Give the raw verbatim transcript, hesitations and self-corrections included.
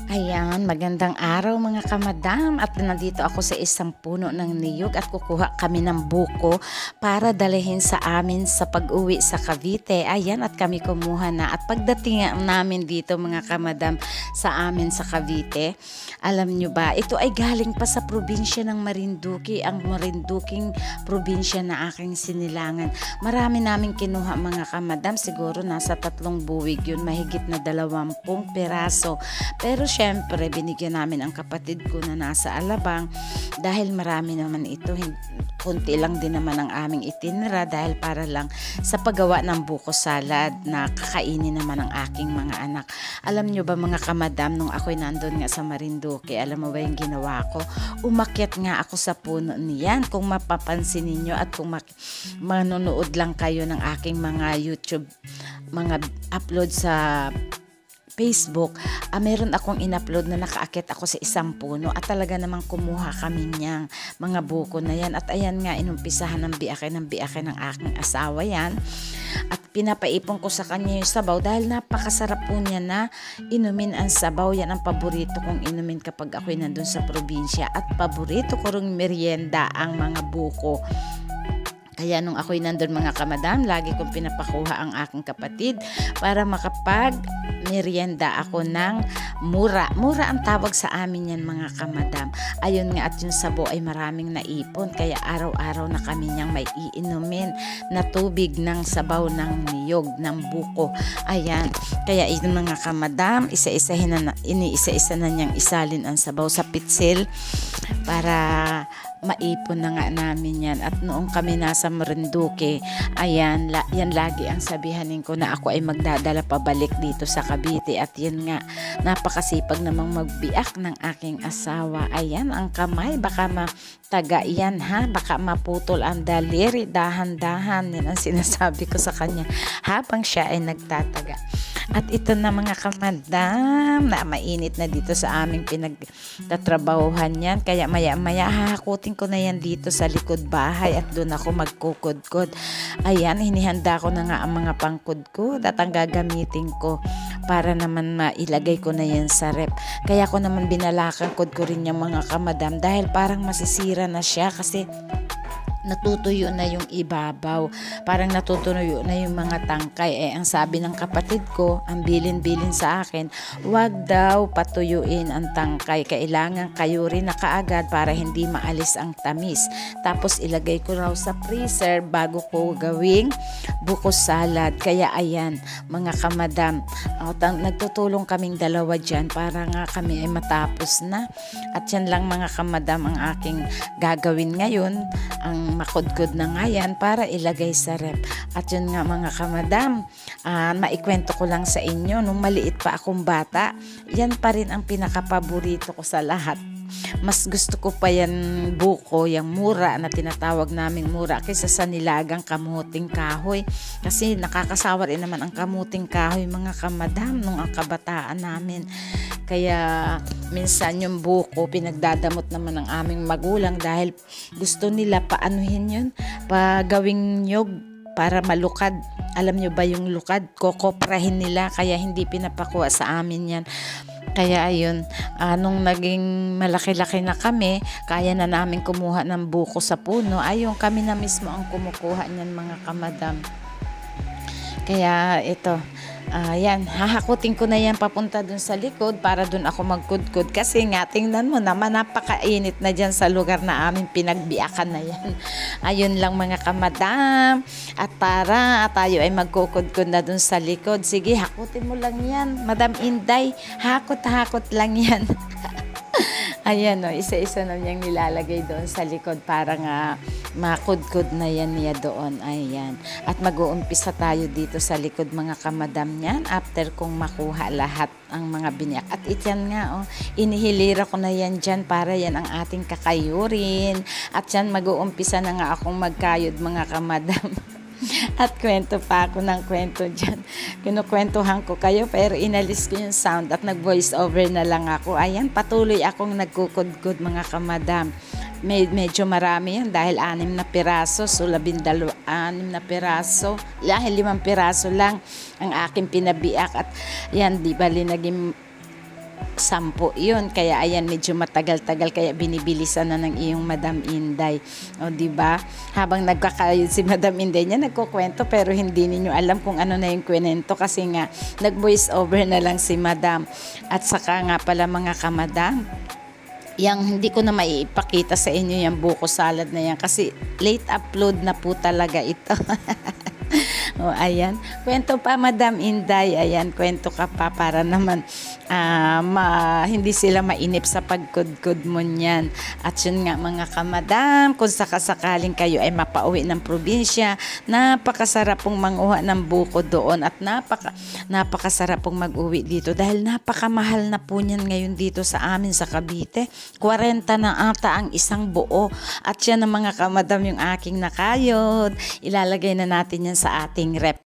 Ayan, magandang araw mga kamadam at nandito ako sa isang puno ng niyog at kukuha kami ng buko para dalhin sa amin sa pag-uwi sa Cavite. Ayan, at kami kumuha na at pagdating namin dito mga kamadam sa amin sa Cavite, alam nyo ba, ito ay galing pa sa probinsya ng Marinduque, ang Marinduquing probinsya na aking sinilangan. Marami namin kinuha mga kamadam, siguro nasa tatlong buwig yun, mahigit na dalawampung peraso. Pero syempre, binigyan namin ang kapatid ko na nasa Alabang dahil marami naman ito. Kunti lang din naman ang aming itinira dahil para lang sa paggawa ng buko salad na kakainin naman ng aking mga anak. Alam nyo ba mga kamadam, nung ako'y nandun nga sa Marinduque, alam mo ba yung ginawa ko? Umakyat nga ako sa puno niyan. Kung mapapansin ninyo at kung manonood lang kayo ng aking mga YouTube, mga upload sa Facebook, ah, meron akong in-upload na nakaakit ako sa isang puno at talaga namang kumuha kami niyang mga buko na yan. At ayan nga, inumpisahan ng biakin ng biakin ng aking asawa yan. At pinapaipon ko sa kanya yung sabaw dahil napakasarap po niya na inumin ang sabaw. Yan ang paborito kong inumin kapag ako'y nandun sa probinsya. At paborito ko ring merienda ang mga buko. Kaya nung ako'y nandun mga kamadam, lagi kong pinapakuha ang aking kapatid para makapag merienda ako ng mura. Mura ang tawag sa amin yan mga kamadam. Ayun nga, at yung sabo ay maraming naipon. Kaya araw-araw na kami niyang may iinumin na tubig ng sabaw ng niyog, ng buko. Ayan. Kaya yun mga kamadam, isa-isahin na, ini-isa-isa na niyang isalin ang sabaw sa pitsil para maipon na nga namin yan. At noong kami nasa Marinduque, ayan, la, yan lagi ang sabihanin ko na ako ay magdadala pabalik dito sa Cavite. At yun nga, napakasipag namang magbiak ng aking asawa. Ayan, ang kamay, baka mataga yan ha, baka maputol ang daliri, dahan-dahan. Yan ang sinasabi ko sa kanya habang siya ay nagtataga. At ito na mga kamadam, na mainit na dito sa aming pinagtatrabahuhan yan. Kaya maya-maya hahakutin ko na yan dito sa likod bahay at doon ako magkukudkod. Ayan, hinihanda ko na nga ang mga pangkudkod at ang gagamitin ko para naman mailagay ko na yan sa rep. Kaya ko naman binalakan ko rin yung mga kamadam dahil parang masisira na siya kasi natutuyo na yung ibabaw. Parang natutuyo na yung mga tangkay. Eh, ang sabi ng kapatid ko, ang bilin-bilin sa akin, wag daw patuyuin ang tangkay. Kailangan kayo rin na kaagad para hindi maalis ang tamis. Tapos ilagay ko raw sa freezer bago ko gawing buko salad. Kaya ayan, mga kamadam, uh, nagtutulong kaming dalawa dyan para nga kami ay matapos na. At yan lang mga kamadam ang aking gagawin ngayon. Ang makudkod na nga yan para ilagay sa rep. At yun nga mga kamadam, uh, maikwento ko lang sa inyo, nung maliit pa akong bata, yan pa rin ang pinakapaborito ko sa lahat. Mas gusto ko pa yan buko, yung mura na tinatawag naming mura, kaysa sa nilagang kamuting kahoy. Kasi nakakasawa rin naman ang kamuting kahoy mga kamadam nung ang kabataan namin. Kaya minsan yung buko pinagdadamot naman ng aming magulang dahil gusto nila paanuhin yun, pagawing nyog para malukad. Alam nyo ba yung lukad? Kokoprahin nila, kaya hindi pinapakuha sa amin yan. Kaya ayun, uh, nung naging malaki-laki na kami, kaya na namin kumuha ng buko sa puno, ayun kami na mismo ang kumukuha niyan mga kamadam. Kaya ito, uh, yan, hahakutin ko na yan papunta dun sa likod para dun ako magkudkod. Kasi nga, tingnan mo naman, napakainit na dyan sa lugar na aming pinagbiakan na yan. Ayun lang mga kamadam. At para tayo ay magkukudkod na dun sa likod. Sige, hakutin mo lang yan. Madam Inday, hakot-hakot lang yan. Ayan o, isa-isa na niyang nilalagay doon sa likod para nga makudkod na yan niya doon. Ayan. At mag-uumpisa tayo dito sa likod mga kamadam niyan after kong makuha lahat ang mga binyak. At ityan nga o, inihilira ko na yan dyan para yan ang ating kakayurin. At yan mag-uumpisa na nga akong magkayod mga kamadam. At kwento pa ako ng kwento dyan. Kinukwentuhan ko kayo pero inalis ko yung sound at nag-voice over na lang ako. Ayan, patuloy akong nagkukudkod mga kamadam. Med medyo marami yan dahil anim na piraso. So labindalo, anim na piraso. Dahil limang piraso lang ang aking pinabiak. At yan, di bali naging sampo yun. Kaya ayan, medyo matagal-tagal kaya binibilisan na ng iyong Madam Inday. O di ba? Habang nagkakayod si Madam Inday niya, nagkukwento pero hindi ninyo alam kung ano na yung kwento kasi nga nag-voice over na lang si Madam. At saka nga pala mga kamadam, yang hindi ko na maipakita sa inyo yung buko salad na yan kasi late upload na po talaga ito. O ayan, kwento pa Madam Inday, ayan, kwento ka pa para naman uh, ma, hindi sila mainip sa pagkudkod mo niyan. At yun nga mga kamadam, kung sakasakaling kayo ay mapauwi ng probinsya, napakasarap pong manguha ng buko doon at napaka, napakasarap pong mag-uwi dito dahil napakamahal na po niyan ngayon dito sa amin sa Cavite. kwarenta na ata ang isang buo. At yan ang mga kamadam yung aking nakayod. Ilalagay na natin yan sa ating rep.